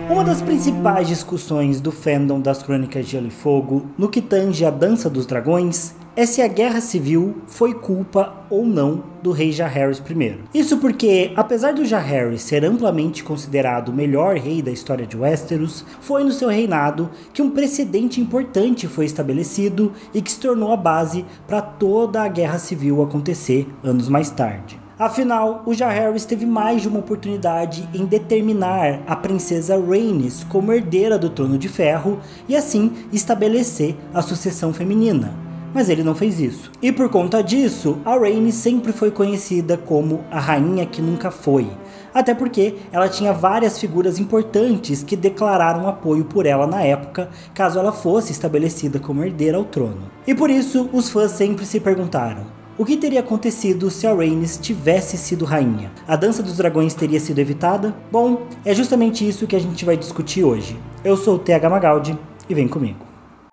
Uma das principais discussões do fandom das Crônicas de Gelo e Fogo, no que tange a Dança dos Dragões, é se a Guerra Civil foi culpa ou não do rei Jaehaerys I. Isso porque, apesar do Jaehaerys ser amplamente considerado o melhor rei da história de Westeros, foi no seu reinado que um precedente importante foi estabelecido e que se tornou a base para toda a Guerra Civil acontecer anos mais tarde. Afinal, o Jaehaerys teve mais de uma oportunidade em determinar a princesa Rhaenys como herdeira do Trono de Ferro e assim estabelecer a sucessão feminina. Mas ele não fez isso. E por conta disso, a Rhaenys sempre foi conhecida como a Rainha que Nunca Foi. Até porque ela tinha várias figuras importantes que declararam apoio por ela na época, caso ela fosse estabelecida como herdeira ao trono. E por isso, os fãs sempre se perguntaram: o que teria acontecido se a Rhaenys tivesse sido rainha? A Dança dos Dragões teria sido evitada? Bom, é justamente isso que a gente vai discutir hoje. Eu sou o TH Magaldi e vem comigo.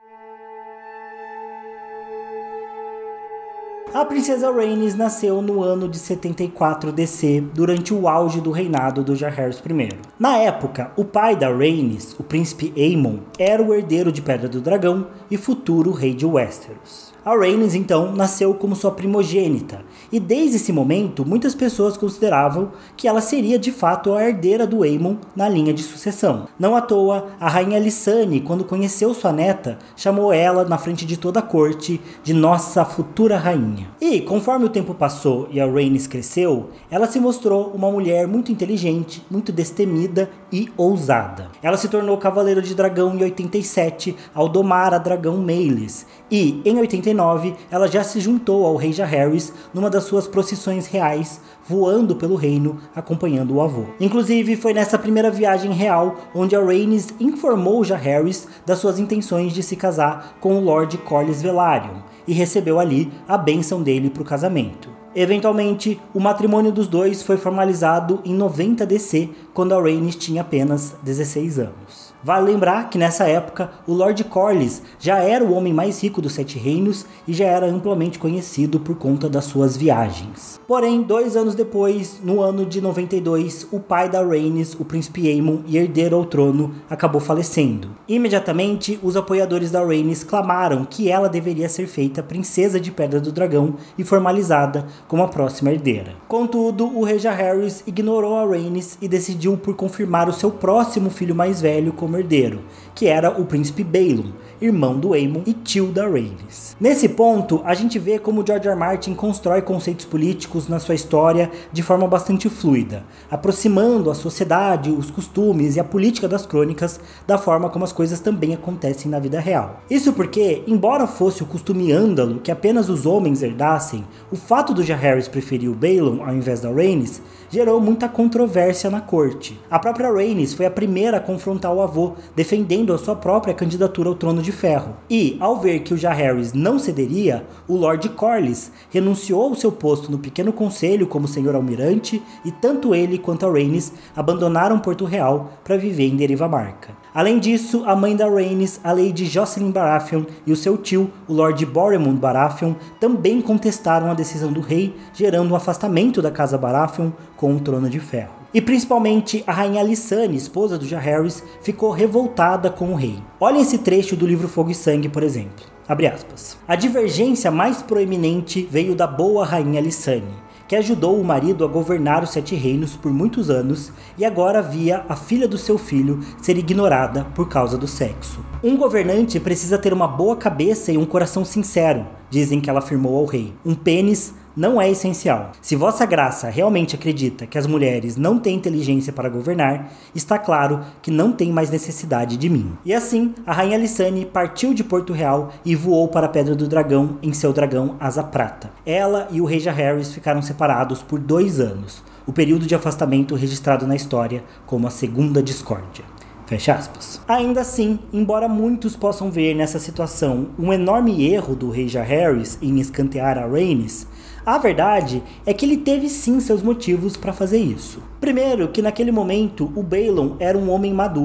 A princesa Rhaenys nasceu no ano de 74 DC, durante o auge do reinado do Jaehaerys I. Na época, o pai da Rhaenys, o príncipe Aemon, era o herdeiro de Pedra do Dragão e futuro rei de Westeros. A Rhaenys então nasceu como sua primogênita, e desde esse momento muitas pessoas consideravam que ela seria de fato a herdeira do Aemon na linha de sucessão. Não à toa, a rainha Lysane, quando conheceu sua neta, chamou ela na frente de toda a corte de nossa futura rainha. E conforme o tempo passou e a Rhaenys cresceu, ela se mostrou uma mulher muito inteligente, muito destemida e ousada. Ela se tornou cavaleiro de dragão em 87 ao domar a dragão Meleys, e em 89 ela já se juntou ao rei Jaehaerys numa das suas procissões reais, voando pelo reino acompanhando o avô. Inclusive foi nessa primeira viagem real onde a Rhaenys informou Jaehaerys das suas intenções de se casar com o Lord Corlys Velaryon e recebeu ali a bênção dele para o casamento. Eventualmente, o matrimônio dos dois foi formalizado em 90 DC, quando a Rhaenys tinha apenas 16 anos. Vale lembrar que nessa época, o Lord Corlys já era o homem mais rico dos Sete Reinos e já era amplamente conhecido por conta das suas viagens. Porém, 2 anos depois, no ano de 92, o pai da Rhaenys, o príncipe Aemon e herdeiro ao trono, acabou falecendo. Imediatamente, os apoiadores da Rhaenys clamaram que ela deveria ser feita princesa de Pedra do Dragão e formalizada como a próxima herdeira. Contudo, o rei Jaehaerys ignorou a Rhaenys e decidiu por confirmar o seu próximo filho mais velho como herdeiro, que era o príncipe Baelon, irmão do Aemon e tio da Rhaenys. Nesse ponto, a gente vê como George R. R. Martin constrói conceitos políticos na sua história de forma bastante fluida, aproximando a sociedade, os costumes e a política das crônicas da forma como as coisas também acontecem na vida real. Isso porque, embora fosse o costume ândalo que apenas os homens herdassem, o fato do Jaehaerys preferir o Baelon ao invés da Rhaenys gerou muita controvérsia na corte. A própria Rhaenys foi a primeira a confrontar o avô, defendendo a sua própria candidatura ao Trono de Ferro. E, ao ver que o Jaehaerys não cederia, o Lord Corlys renunciou ao seu posto no Pequeno Conselho como senhor almirante e tanto ele quanto a Rhaenys abandonaram Porto Real para viver em Derivamarca. Além disso, a mãe da Rhaenys, a Lady Jocelyn Baratheon, e o seu tio, o Lord Boremund Baratheon, também contestaram a decisão do rei, gerando um afastamento da casa Baratheon com o Trono de Ferro. E principalmente a rainha Lysane, esposa do Jaehaerys, ficou revoltada com o rei. Olhem esse trecho do livro Fogo e Sangue, por exemplo. Abre aspas. A divergência mais proeminente veio da boa rainha Lysane, que ajudou o marido a governar os Sete Reinos por muitos anos e agora via a filha do seu filho ser ignorada por causa do sexo. Um governante precisa ter uma boa cabeça e um coração sincero, dizem que ela afirmou ao rei. Um pênis não é essencial. Se Vossa Graça realmente acredita que as mulheres não têm inteligência para governar, está claro que não tem mais necessidade de mim. E assim, a rainha Lysane partiu de Porto Real e voou para a Pedra do Dragão em seu dragão Asa Prata. Ela e o rei Jaehaerys ficaram separados por 2 anos, o período de afastamento registrado na história como a Segunda Discórdia. Fecha aspas. Ainda assim, embora muitos possam ver nessa situação um enorme erro do rei Jaehaerys em escantear a Rhaenys, a verdade é que ele teve sim seus motivos para fazer isso. Primeiro, que naquele momento o Baelon era um homem maduro,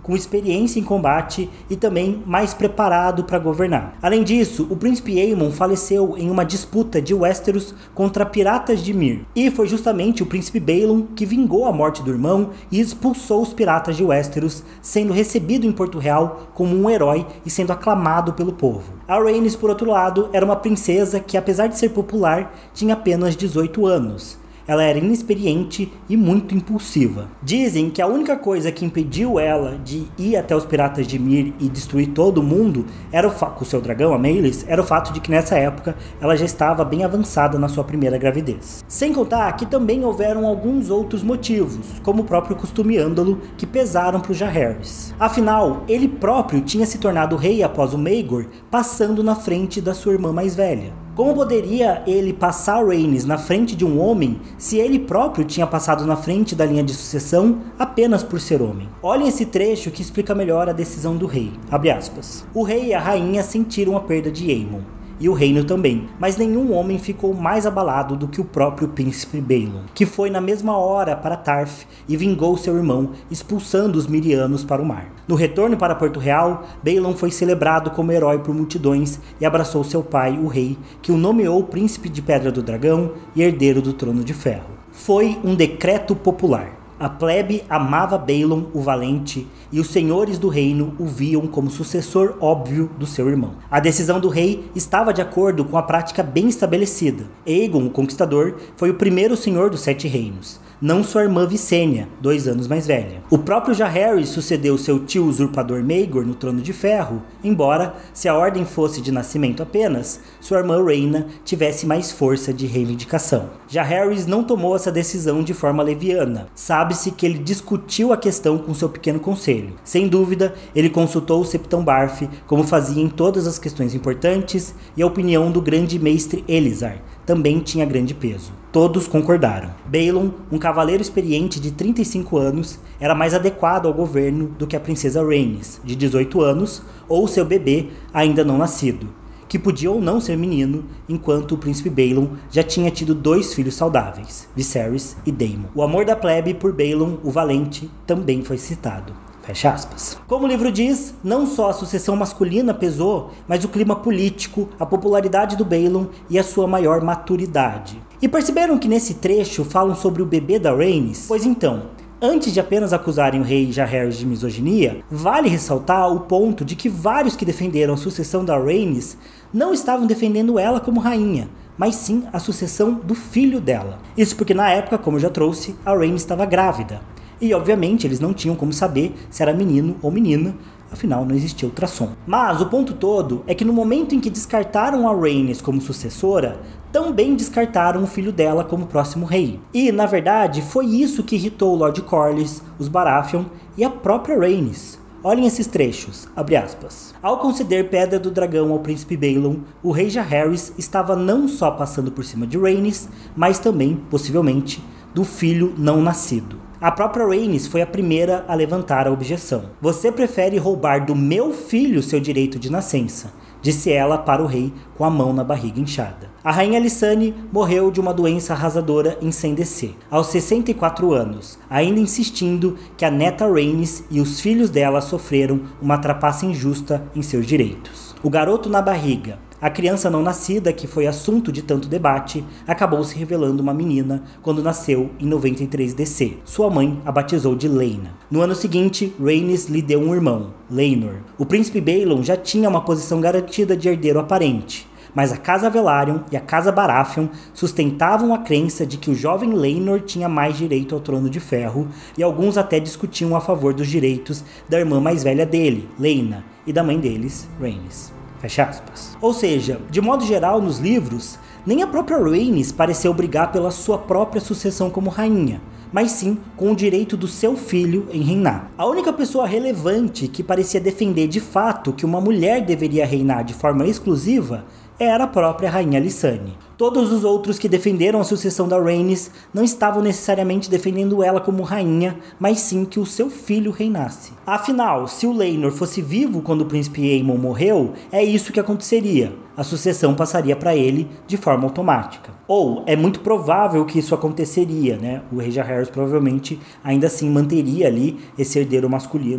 com experiência em combate e também mais preparado para governar. Além disso, o príncipe Aemon faleceu em uma disputa de Westeros contra piratas de Myr, e foi justamente o príncipe Balon que vingou a morte do irmão e expulsou os piratas de Westeros, sendo recebido em Porto Real como um herói e sendo aclamado pelo povo. A Rhaenys, por outro lado, era uma princesa que, apesar de ser popular, tinha apenas 18 anos. Ela era inexperiente e muito impulsiva. Dizem que a única coisa que impediu ela de ir até os piratas de Myr e destruir todo mundo era com o seu dragão, a Meleys, era o fato de que nessa época ela já estava bem avançada na sua primeira gravidez. Sem contar que também houveram alguns outros motivos, como o próprio costume ândalo, que pesaram para o Jaehaerys. Afinal, ele próprio tinha se tornado rei após o Maegor, passando na frente da sua irmã mais velha. Como poderia ele passar Rhaenys na frente de um homem se ele próprio tinha passado na frente da linha de sucessão apenas por ser homem? Olhem esse trecho que explica melhor a decisão do rei. Abre aspas. O rei e a rainha sentiram a perda de Aemon, e o reino também, mas nenhum homem ficou mais abalado do que o próprio príncipe Balon, que foi na mesma hora para Tarth e vingou seu irmão, expulsando os Mirianos para o mar. No retorno para Porto Real, Balon foi celebrado como herói por multidões e abraçou seu pai, o rei, que o nomeou príncipe de Pedra do Dragão e herdeiro do Trono de Ferro. Foi um decreto popular. A plebe amava Balon, o Valente, e os senhores do reino o viam como sucessor óbvio do seu irmão. A decisão do rei estava de acordo com a prática bem estabelecida. Aegon, o Conquistador, foi o primeiro senhor dos Sete Reinos, não sua irmã Visenya, 2 anos mais velha. O próprio Jaehaerys sucedeu seu tio usurpador Maegor no Trono de Ferro, embora, se a ordem fosse de nascimento apenas, sua irmã Rhaena tivesse mais força de reivindicação. Jaehaerys não tomou essa decisão de forma leviana. Sabe-se que ele discutiu a questão com seu pequeno conselho. Sem dúvida, ele consultou o Septão Barf, como fazia em todas as questões importantes, e a opinião do grande mestre Elizar também tinha grande peso. Todos concordaram. Balon, um cavaleiro experiente de 35 anos, era mais adequado ao governo do que a princesa Rhaenys, de 18 anos, ou seu bebê ainda não nascido, que podia ou não ser menino, enquanto o príncipe Balon já tinha tido 2 filhos saudáveis, Viserys e Daemon. O amor da plebe por Balon, o Valente, também foi citado. Fecha aspas. Como o livro diz, não só a sucessão masculina pesou, mas o clima político, a popularidade do Balon e a sua maior maturidade. E perceberam que nesse trecho falam sobre o bebê da Rhaenys? Pois então, antes de apenas acusarem o rei Jaehaerys de misoginia, vale ressaltar o ponto de que vários que defenderam a sucessão da Rhaenys não estavam defendendo ela como rainha, mas sim a sucessão do filho dela. Isso porque na época, como eu já trouxe, a Rhaenys estava grávida. E obviamente eles não tinham como saber se era menino ou menina, afinal não existia ultrassom. Mas o ponto todo é que no momento em que descartaram a Rhaenys como sucessora, também descartaram o filho dela como próximo rei. E, na verdade, foi isso que irritou o Lord Corlys, os Baratheon e a própria Rhaenys. Olhem esses trechos, abre aspas. Ao conceder Pedra do Dragão ao príncipe Balon, o rei Jaehaerys estava não só passando por cima de Rhaenys, mas também, possivelmente, do filho não nascido. A própria Rhaenys foi a primeira a levantar a objeção. Você prefere roubar do meu filho seu direito de nascença, disse ela para o rei com a mão na barriga inchada. A rainha Alysanne morreu de uma doença arrasadora em Sendesê, aos 64 anos, ainda insistindo que a neta Rhaenys e os filhos dela sofreram uma trapaça injusta em seus direitos. O garoto na barriga, a criança não nascida, que foi assunto de tanto debate, acabou se revelando uma menina quando nasceu em 93 DC. Sua mãe a batizou de Laena. No ano seguinte, Rhaenys lhe deu um irmão, Laenor. O príncipe Balon já tinha uma posição garantida de herdeiro aparente, mas a Casa Velaryon e a Casa Baratheon sustentavam a crença de que o jovem Laenor tinha mais direito ao Trono de Ferro, e alguns até discutiam a favor dos direitos da irmã mais velha dele, Laena, e da mãe deles, Rhaenys. Fecha aspas. Ou seja, de modo geral nos livros, nem a própria Rhaenys pareceu brigar pela sua própria sucessão como rainha, mas sim com o direito do seu filho em reinar. A única pessoa relevante que parecia defender de fato que uma mulher deveria reinar de forma exclusiva era a própria rainha Alysanne. Todos os outros que defenderam a sucessão da Rhaenys não estavam necessariamente defendendo ela como rainha, mas sim que o seu filho reinasse. Afinal, se o Laenor fosse vivo quando o príncipe Aemon morreu, é isso que aconteceria. A sucessão passaria para ele de forma automática. Ou, é muito provável que isso aconteceria, né? O rei Jaehaerys provavelmente ainda assim manteria ali esse herdeiro masculino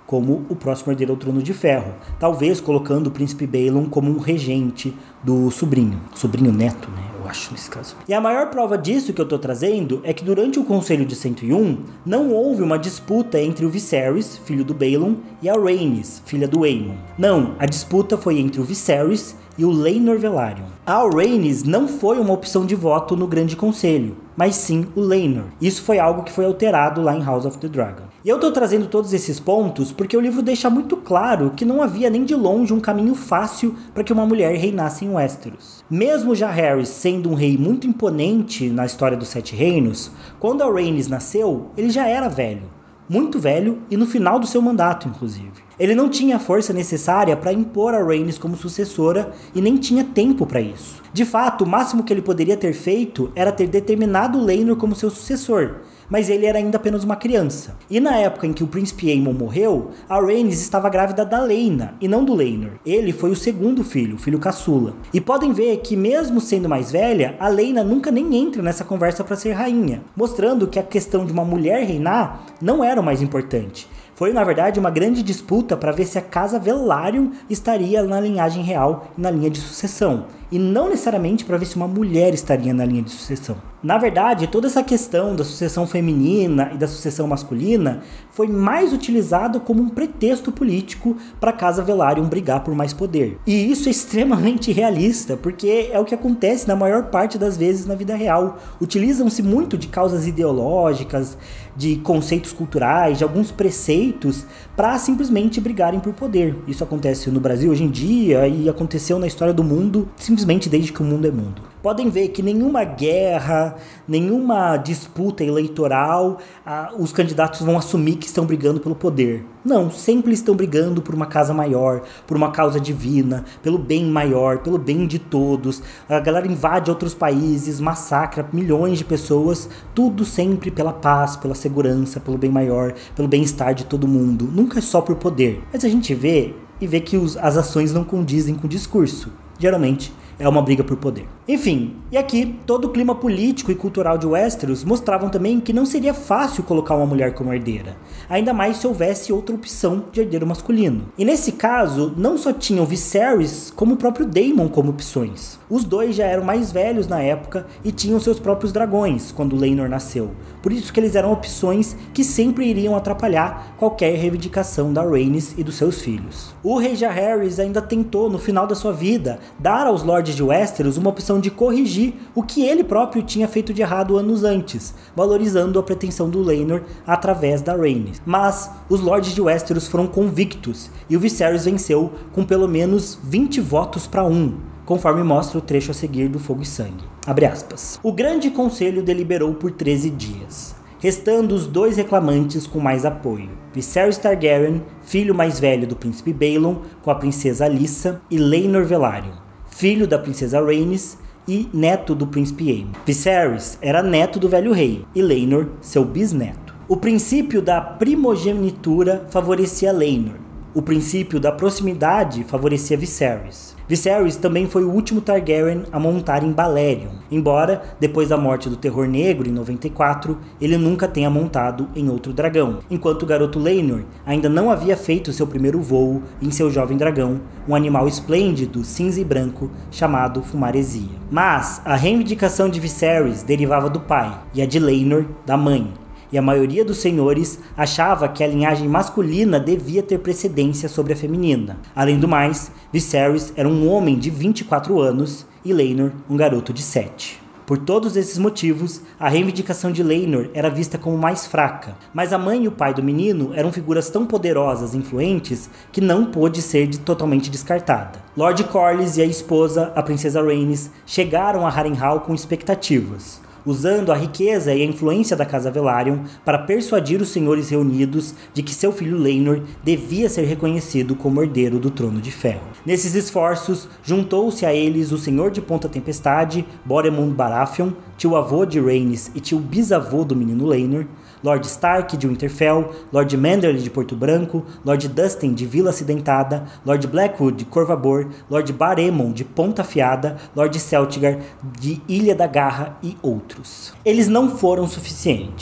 como o próximo herdeiro ao Trono de Ferro, talvez colocando o príncipe Balon como um regente do sobrinho neto, né, eu acho nesse caso. E a maior prova disso que eu tô trazendo é que durante o Conselho de 101, não houve uma disputa entre o Viserys, filho do Balon, e a Rhaenys, filha do Aemon. Não, a disputa foi entre o Viserys e o Laenor Velaryon. A Rhaenys não foi uma opção de voto no Grande Conselho, mas sim o Laenor. Isso foi algo que foi alterado lá em House of the Dragon. E eu tô trazendo todos esses pontos porque o livro deixa muito claro que não havia nem de longe um caminho fácil para que uma mulher reinasse em Westeros. Mesmo Jaehaerys sendo um rei muito imponente na história dos Sete Reinos, quando a Rhaenys nasceu, ele já era velho. Muito velho e no final do seu mandato, inclusive. Ele não tinha a força necessária para impor a Rhaenys como sucessora e nem tinha tempo para isso. De fato, o máximo que ele poderia ter feito era ter determinado Laenor como seu sucessor, mas ele era ainda apenas uma criança. E na época em que o príncipe Aemon morreu, a Rhaenys estava grávida da Laena e não do Laenor. Ele foi o segundo filho, o filho caçula. E podem ver que mesmo sendo mais velha, a Laena nunca nem entra nessa conversa para ser rainha, mostrando que a questão de uma mulher reinar não era o mais importante. Foi, na verdade, uma grande disputa para ver se a casa Velaryon estaria na linhagem real e na linha de sucessão, e não necessariamente para ver se uma mulher estaria na linha de sucessão. Na verdade, toda essa questão da sucessão feminina e da sucessão masculina foi mais utilizada como um pretexto político para a casa Velaryon brigar por mais poder. E isso é extremamente realista, porque é o que acontece na maior parte das vezes na vida real. Utilizam-se muito de causas ideológicas, de conceitos culturais, de alguns preceitos para simplesmente brigarem por poder. Isso acontece no Brasil hoje em dia e aconteceu na história do mundo simplesmente desde que o mundo é mundo. Podem ver que nenhuma guerra, nenhuma disputa eleitoral, os candidatos vão assumir que estão brigando pelo poder. Não, sempre estão brigando por uma causa maior, por uma causa divina, pelo bem maior, pelo bem de todos. A galera invade outros países, massacra milhões de pessoas, tudo sempre pela paz, pela segurança, pelo bem maior, pelo bem-estar de todo mundo. Nunca é só por poder. Mas a gente vê que as ações não condizem com o discurso. Geralmente é uma briga por poder. Enfim, e aqui todo o clima político e cultural de Westeros mostravam também que não seria fácil colocar uma mulher como herdeira, ainda mais se houvesse outra opção de herdeiro masculino. E nesse caso, não só tinham Viserys, como o próprio Daemon como opções. Os dois já eram mais velhos na época e tinham seus próprios dragões quando Laenor nasceu, por isso que eles eram opções que sempre iriam atrapalhar qualquer reivindicação da Rhaenys e dos seus filhos. O rei Jaehaerys ainda tentou, no final da sua vida, dar aos Lordes de Westeros uma opção de corrigir o que ele próprio tinha feito de errado anos antes, valorizando a pretensão do Laenor através da Rhaenys. Mas os Lordes de Westeros foram convictos e o Viserys venceu com pelo menos 20 votos para 1, conforme mostra o trecho a seguir do Fogo e Sangue. Abre aspas. O Grande Conselho deliberou por 13 dias, restando os dois reclamantes com mais apoio: Viserys Targaryen, filho mais velho do príncipe Balon, com a princesa Alyssa, e Laenor Velaryon, filho da princesa Rhaenys e neto do príncipe Aemon. Viserys era neto do velho rei e Laenor seu bisneto. O princípio da primogenitura favorecia Laenor. O princípio da proximidade favorecia Viserys. Viserys também foi o último Targaryen a montar em Balerion, embora, depois da morte do Terror Negro em 94, ele nunca tenha montado em outro dragão, enquanto o garoto Laenor ainda não havia feito seu primeiro voo em seu jovem dragão, um animal esplêndido, cinza e branco, chamado Fumaresia. Mas a reivindicação de Viserys derivava do pai, e a de Laenor da mãe, e a maioria dos senhores achava que a linhagem masculina devia ter precedência sobre a feminina. Além do mais, Viserys era um homem de 24 anos e Laenor um garoto de 7. Por todos esses motivos, a reivindicação de Laenor era vista como mais fraca, mas a mãe e o pai do menino eram figuras tão poderosas e influentes que não pôde ser totalmente descartada. Lord Corlys e a esposa, a princesa Rhaenys, chegaram a Harrenhal com expectativas, usando a riqueza e a influência da casa Velaryon para persuadir os senhores reunidos de que seu filho Laenor devia ser reconhecido como herdeiro do Trono de Ferro. Nesses esforços, juntou-se a eles o senhor de Ponta Tempestade, Boremund Baratheon, tio-avô de Rhaenys e tio-bisavô do menino Laenor, Lord Stark de Winterfell, Lord Manderly de Porto Branco, Lord Dustin de Vila Acidentada, Lord Blackwood de Corvabor, Lord Baremon de Ponta Afiada, Lord Celtigar de Ilha da Garra e outros. Eles não foram suficientes.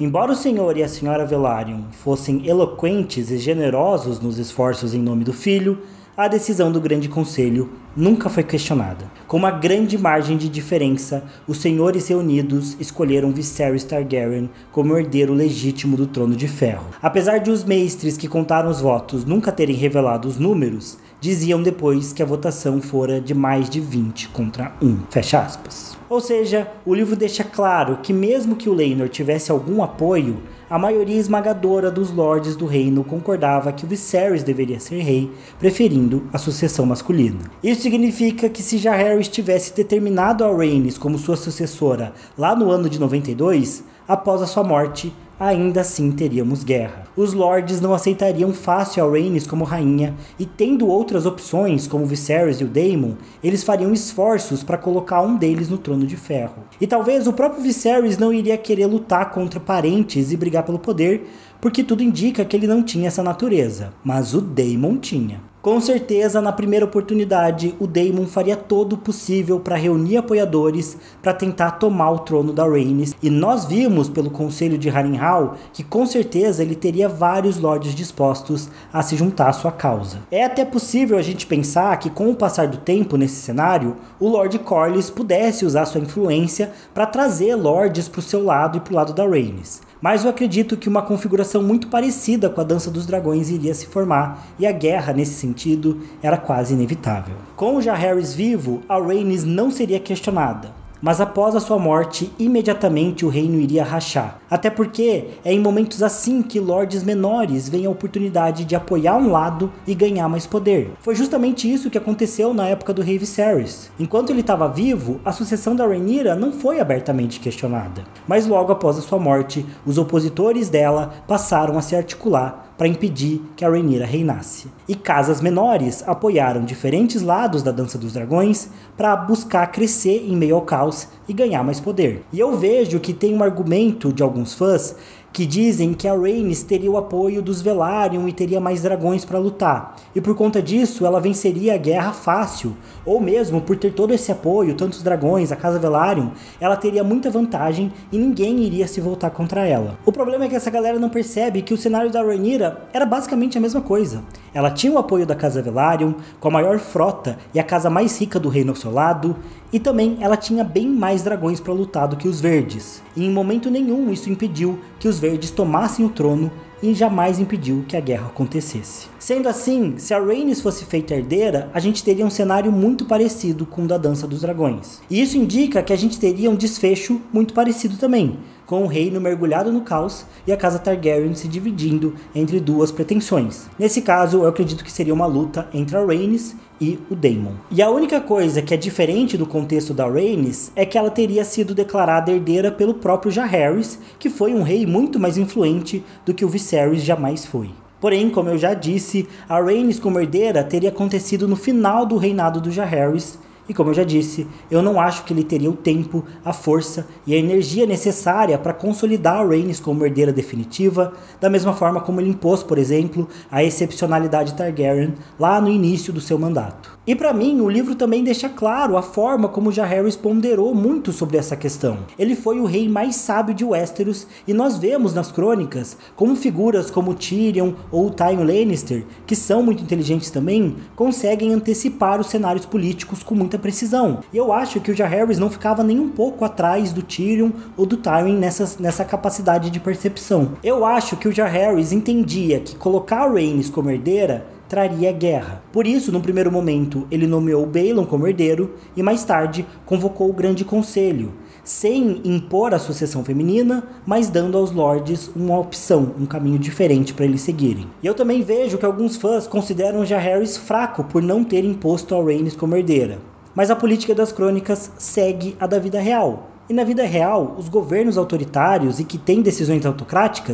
Embora o senhor e a senhora Velaryon fossem eloquentes e generosos nos esforços em nome do filho, a decisão do Grande Conselho nunca foi questionada. Com uma grande margem de diferença, os senhores reunidos escolheram Viserys Targaryen como herdeiro legítimo do Trono de Ferro. Apesar de os mestres que contaram os votos nunca terem revelado os números, diziam depois que a votação fora de mais de 20 contra 1. Fecha aspas. Ou seja, o livro deixa claro que mesmo que o Laenor tivesse algum apoio, a maioria esmagadora dos lordes do reino concordava que o Viserys deveria ser rei, preferindo a sucessão masculina. Isso significa que se Jaehaerys tivesse determinado a Rhaenys como sua sucessora lá no ano de 92, após a sua morte, ainda assim teríamos guerra. Os lords não aceitariam fácil a Rhaenys como rainha, e tendo outras opções, como Viserys e o Daemon, eles fariam esforços para colocar um deles no Trono de Ferro. E talvez o próprio Viserys não iria querer lutar contra parentes e brigar pelo poder, porque tudo indica que ele não tinha essa natureza, mas o Daemon tinha. Com certeza, na primeira oportunidade, o Daemon faria todo o possível para reunir apoiadores para tentar tomar o trono da Rhaenys, e nós vimos pelo Conselho de Harrenhal que com certeza ele teria vários lords dispostos a se juntar à sua causa. É até possível a gente pensar que com o passar do tempo nesse cenário, o Lord Corlys pudesse usar sua influência para trazer lords para o seu lado e para o lado da Rhaenys. Mas eu acredito que uma configuração muito parecida com a Dança dos Dragões iria se formar, e a guerra, nesse sentido, era quase inevitável. Com o Jaehaerys vivo, a Rhaenys não seria questionada. Mas após a sua morte, imediatamente o reino iria rachar. Até porque é em momentos assim que lordes menores veem a oportunidade de apoiar um lado e ganhar mais poder. Foi justamente isso que aconteceu na época do rei Viserys. Enquanto ele estava vivo, a sucessão da Rhaenyra não foi abertamente questionada. Mas logo após a sua morte, os opositores dela passaram a se articular para impedir que a Rhaenyra reinasse. E casas menores apoiaram diferentes lados da Dança dos Dragões para buscar crescer em meio ao caos e ganhar mais poder. E eu vejo que tem um argumento de alguns fãs que dizem que a Rhaenys teria o apoio dos Velaryon e teria mais dragões para lutar. E por conta disso, ela venceria a guerra fácil. Ou mesmo por ter todo esse apoio, tantos dragões, a Casa Velaryon, ela teria muita vantagem e ninguém iria se voltar contra ela. O problema é que essa galera não percebe que o cenário da Rhaenyra era basicamente a mesma coisa. Ela tinha o apoio da Casa Velaryon, com a maior frota e a casa mais rica do reino ao seu lado, e também ela tinha bem mais dragões para lutar do que os verdes. E em momento nenhum isso impediu que os verdes tomassem o trono e jamais impediu que a guerra acontecesse. Sendo assim, se a Rhaenys fosse feita herdeira, a gente teria um cenário muito parecido com o da Dança dos Dragões. E isso indica que a gente teria um desfecho muito parecido também, com o reino mergulhado no caos e a casa Targaryen se dividindo entre duas pretensões. Nesse caso, eu acredito que seria uma luta entre a Rhaenys e o Daemon. E a única coisa que é diferente do contexto da Rhaenys é que ela teria sido declarada herdeira pelo próprio Jaehaerys, que foi um rei muito mais influente do que o Viserys jamais foi. Porém, como eu já disse, a Rhaenys como herdeira teria acontecido no final do reinado do Jaehaerys. E como eu já disse, eu não acho que ele teria o tempo, a força e a energia necessária para consolidar a Rhaenys como herdeira definitiva, da mesma forma como ele impôs, por exemplo, a excepcionalidade Targaryen lá no início do seu mandato. E para mim, o livro também deixa claro a forma como Jaehaerys ponderou muito sobre essa questão. Ele foi o rei mais sábio de Westeros, e nós vemos nas crônicas como figuras como Tyrion ou Tywin Lannister, que são muito inteligentes também, conseguem antecipar os cenários políticos com muita precisão. E eu acho que o Jaehaerys não ficava nem um pouco atrás do Tyrion ou do Tywin nessa capacidade de percepção. Eu acho que o Jaehaerys entendia que colocar a Rhaenys como herdeira traria guerra. Por isso, no primeiro momento, ele nomeou Baelon como herdeiro e mais tarde convocou o Grande Conselho, sem impor a sucessão feminina, mas dando aos lords uma opção, um caminho diferente para eles seguirem. E eu também vejo que alguns fãs consideram Jaehaerys fraco por não ter imposto a Rhaenys como herdeira. Mas a política das crônicas segue a da vida real. E na vida real, os governos autoritários e que têm decisões autocráticas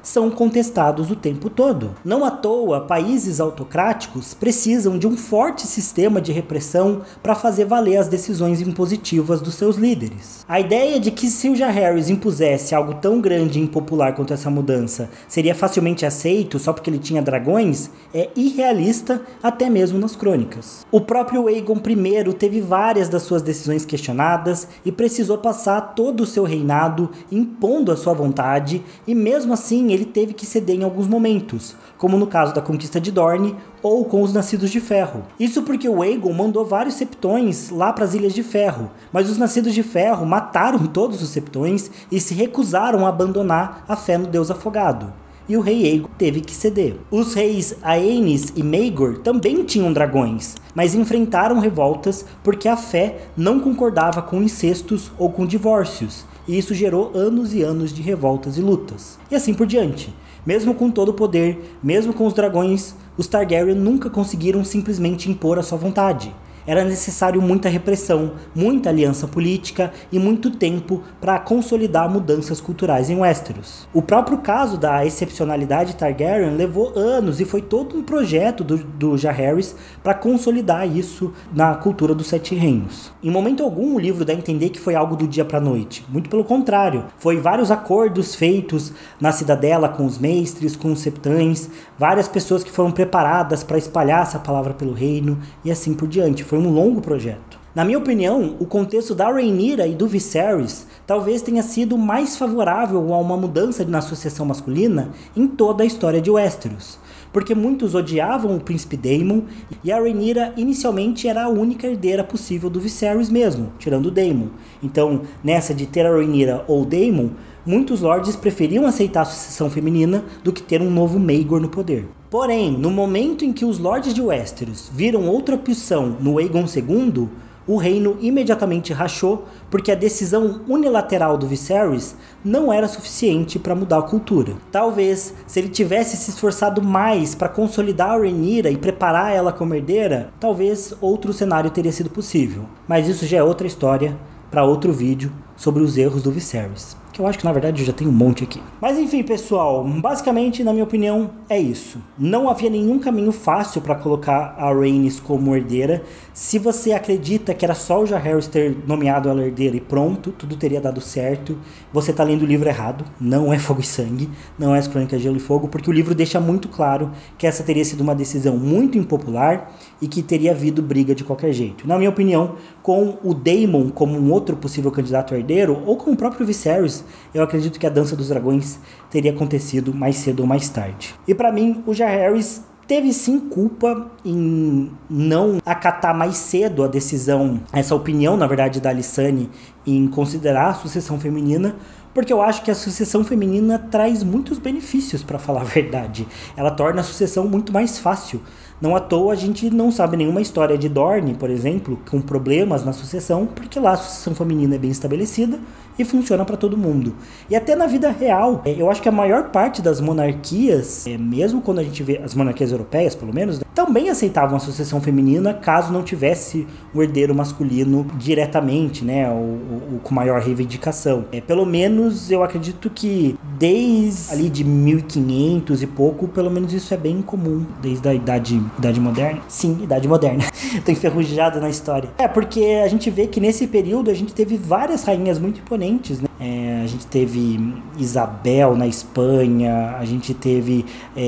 são contestados o tempo todo. Não à toa, países autocráticos precisam de um forte sistema de repressão para fazer valer as decisões impositivas dos seus líderes. A ideia de que se o Jaehaerys impusesse algo tão grande e impopular quanto essa mudança seria facilmente aceito só porque ele tinha dragões é irrealista até mesmo nas crônicas. O próprio Aegon I teve várias das suas decisões questionadas e precisou passar todo o seu reinado impondo a sua vontade, e mesmo assim ele teve que ceder em alguns momentos, como no caso da conquista de Dorne ou com os Nascidos de Ferro. Isso porque o Aegon mandou vários septões lá para as Ilhas de Ferro, mas os Nascidos de Ferro mataram todos os septões e se recusaram a abandonar a fé no Deus Afogado. E o rei Aegon teve que ceder. Os reis Aenys e Maegor também tinham dragões, mas enfrentaram revoltas porque a fé não concordava com incestos ou com divórcios, e isso gerou anos e anos de revoltas e lutas. E assim por diante. Mesmo com todo o poder, mesmo com os dragões, os Targaryen nunca conseguiram simplesmente impor a sua vontade. Era necessário muita repressão, muita aliança política e muito tempo para consolidar mudanças culturais em Westeros. O próprio caso da excepcionalidade Targaryen levou anos e foi todo um projeto do Jaehaerys para consolidar isso na cultura dos Sete Reinos. Em momento algum o livro dá a entender que foi algo do dia para a noite. Muito pelo contrário, foi vários acordos feitos na cidadela com os mestres, com os septães, várias pessoas que foram preparadas para espalhar essa palavra pelo reino e assim por diante. Foi um longo projeto. Na minha opinião, o contexto da Rhaenyra e do Viserys talvez tenha sido mais favorável a uma mudança na sucessão masculina em toda a história de Westeros, porque muitos odiavam o príncipe Daemon e a Rhaenyra inicialmente era a única herdeira possível do Viserys mesmo, tirando o Daemon. Então, nessa de ter a Rhaenyra ou Daemon, muitos lords preferiam aceitar a sucessão feminina do que ter um novo Maegor no poder. Porém, no momento em que os lords de Westeros viram outra opção no Aegon II, o reino imediatamente rachou porque a decisão unilateral do Viserys não era suficiente para mudar a cultura. Talvez, se ele tivesse se esforçado mais para consolidar a Rhaenyra e preparar ela como herdeira, talvez outro cenário teria sido possível. Mas isso já é outra história para outro vídeo sobre os erros do Viserys, que eu acho que na verdade eu já tenho um monte aqui. Mas enfim, pessoal, basicamente, na minha opinião, é isso. Não havia nenhum caminho fácil para colocar a Rhaenys como herdeira. Se você acredita que era só o Jaehaerys ter nomeado ela herdeira e pronto, tudo teria dado certo, você tá lendo o livro errado. Não é Fogo e Sangue, não é As Crônicas de Gelo e Fogo, porque o livro deixa muito claro que essa teria sido uma decisão muito impopular e que teria havido briga de qualquer jeito. Na minha opinião, com o Daemon como um outro possível candidato a herdeiro, ou com o próprio Viserys, eu acredito que a Dança dos Dragões teria acontecido mais cedo ou mais tarde. E para mim, o Jaehaerys teve sim culpa em não acatar mais cedo a decisão, essa opinião, na verdade, da Alysanne em considerar a sucessão feminina, porque eu acho que a sucessão feminina traz muitos benefícios, para falar a verdade. Ela torna a sucessão muito mais fácil. Não à toa a gente não sabe nenhuma história de Dorne, por exemplo, com problemas na sucessão, porque lá a sucessão feminina é bem estabelecida e funciona para todo mundo. E até na vida real, eu acho que a maior parte das monarquias, mesmo quando a gente vê as monarquias europeias, pelo menos, também aceitavam a sucessão feminina caso não tivesse o herdeiro masculino diretamente, né, ou com maior reivindicação. Pelo menos eu acredito que desde ali de 1500 e pouco, pelo menos isso é bem comum, desde a idade moderna. Sim, idade moderna. Tô enferrujado na história. Porque a gente vê que nesse período a gente teve várias rainhas muito imponentes, né? A gente teve Isabel na Espanha, a gente teve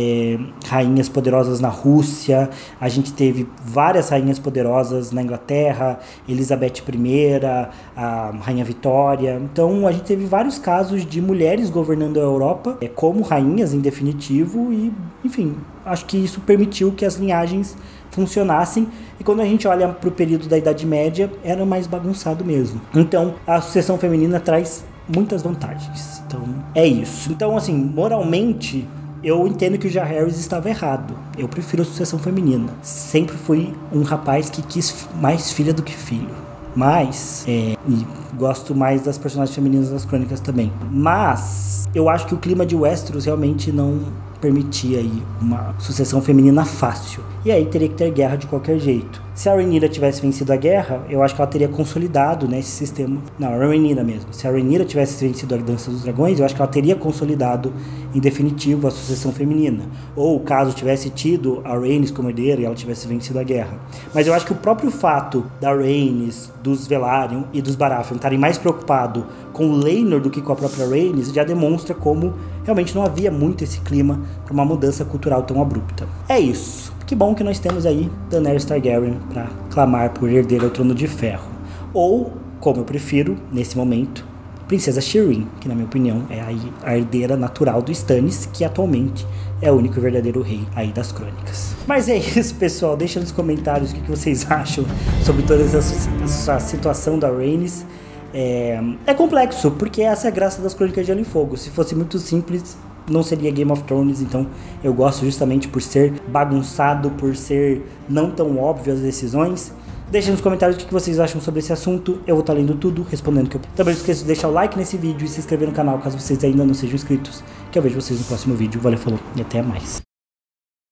rainhas poderosas na Rússia, a gente teve várias rainhas poderosas na Inglaterra, Elizabeth I, a Rainha Vitória. Então a gente teve vários casos de mulheres governando a Europa como rainhas em definitivo e, enfim, acho que isso permitiu que as linhagens funcionassem, e quando a gente olha para o período da Idade Média, era mais bagunçado mesmo. Então, a sucessão feminina traz muitas vantagens. Então, é isso. Então, assim, moralmente, eu entendo que o Jaehaerys estava errado. Eu prefiro a sucessão feminina. Sempre fui um rapaz que quis mais filha do que filho. Mas, e gosto mais das personagens femininas das crônicas também. Mas, eu acho que o clima de Westeros realmente não permitia aí uma sucessão feminina fácil. E aí teria que ter guerra de qualquer jeito. Se a Rhaenyra tivesse vencido a guerra, eu acho que ela teria consolidado, né, esse sistema. Não, a Rhaenyra mesmo. Se a Rhaenyra tivesse vencido a Dança dos Dragões, eu acho que ela teria consolidado em definitivo a sucessão feminina. Ou caso tivesse tido a Rhaenys como herdeira e ela tivesse vencido a guerra. Mas eu acho que o próprio fato da Rhaenys, dos Velaryon e dos Baratheon estarem mais preocupados com o Laenor do que com a própria Rhaenys já demonstra como realmente não havia muito esse clima para uma mudança cultural tão abrupta. É isso. Que bom que nós temos aí Daenerys Targaryen para clamar por herdeira ao Trono de Ferro. Ou, como eu prefiro, nesse momento, Princesa Shireen, que na minha opinião é a herdeira natural do Stannis, que atualmente é o único e verdadeiro rei aí das crônicas. Mas é isso, pessoal. Deixa nos comentários o que vocês acham sobre toda essa situação da Rhaenys. É complexo, porque essa é a graça das Crônicas de Gelo e Fogo. Se fosse muito simples, não seria Game of Thrones. Então eu gosto justamente por ser bagunçado, por ser não tão óbvio as decisões. Deixa nos comentários o que vocês acham sobre esse assunto. Eu vou estar lendo tudo, respondendo. Também não esqueça de deixar o like nesse vídeo e se inscrever no canal caso vocês ainda não sejam inscritos, que eu vejo vocês no próximo vídeo. Valeu, falou e até mais.